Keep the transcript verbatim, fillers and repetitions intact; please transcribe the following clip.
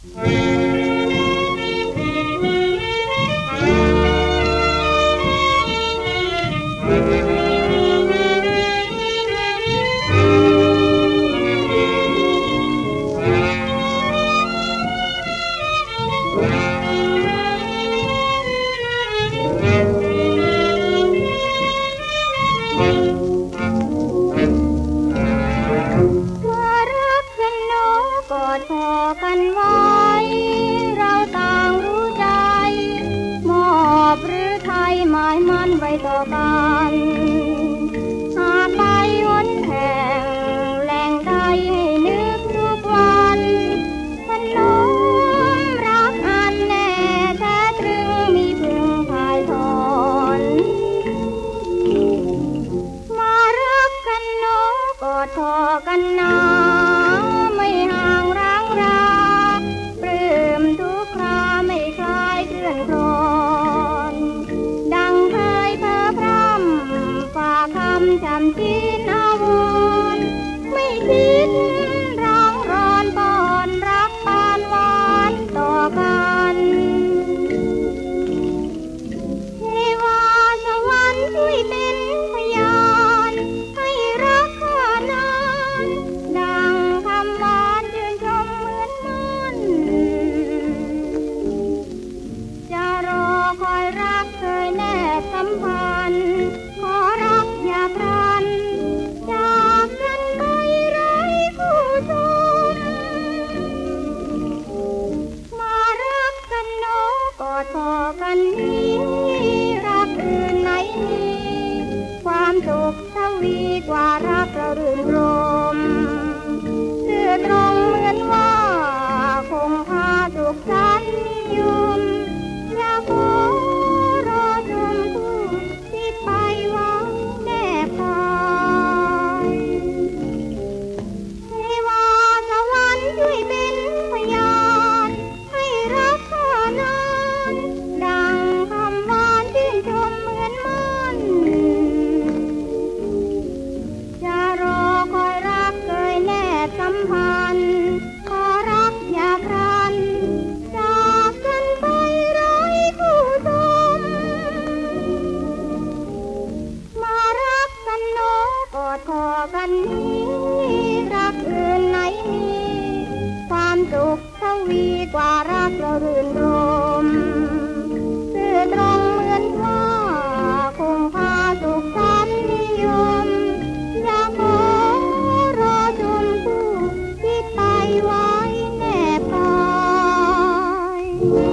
กันไว้เราต่างรู้ใจมอบหรือไทยหมายมั่นไว้ต่อกันหากไปหนแห่งแหล่งใดให้นึกทุกวันพนมรักอันแน่แท้ตรึงมีพึงพายถอนมารักกันเนาะกอดคอกันนาไม่ห่างร้างราปลื้มทุกคราไม่คลายเคลื่อนคลอนดังเคยเพ้อพร่ำฝากคำจำจีนอาวรณ์ไม่คิดร้องรอนปอนรักปานหวานต่อกันเทวาสวรรค์ช่วยเป็นพยานให้รักข้านานดังคำหวานชื่นชมเหมือนมันจะรอคอยรักเคยแนบสัมพันธ์ขอรักอย่าพลันจากกันไปไร้คู่ชมมารักกันเนาะกอดคอกันนี้รักอื่นไหนมีความสุขทวีกว่ารักเรารื่นรมซื่อตรงเหมือนว่าคงพาสุขสันต์นิยมอย่าขอรอชมคู่ที่ไปหวังแนบกายเทวาสวรรค์ช่วยเป็นพยานให้รักข้านานดังคำหวานชื่นชมเหมือนมันจะรอคอยรักเคยแนบสัมพันธ์ขอรักอย่าพลันจากกันไปไร้คู่ชมมารักกันเนาะกอดคอกันนี้รักอื่นไหนมีความสุขทวีกว่ารักเรารื่นรมซื่อตรงเหมือนว่าคงพาสุขสันต์นิยมอย่าขอรอชมคู่ที่ไปไว้แนบกาย